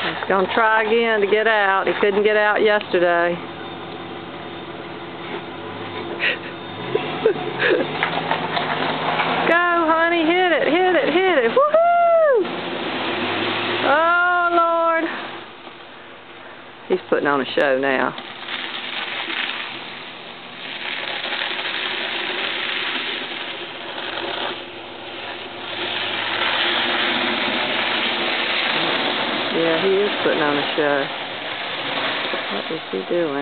He's going to try again to get out. He couldn't get out yesterday. Go, honey. Hit it, hit it, hit it. Woohoo! Oh, Lord. He's putting on a show now. Yeah, he is putting on a show. What is he doing?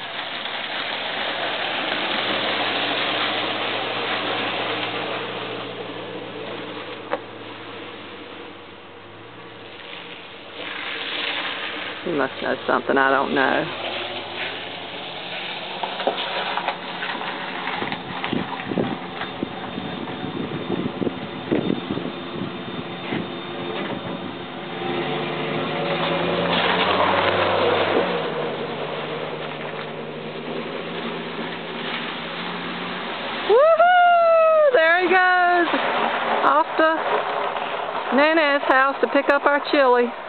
He must know something I don't know. Woohoo! There he goes, off to Nana's house to pick up our chili.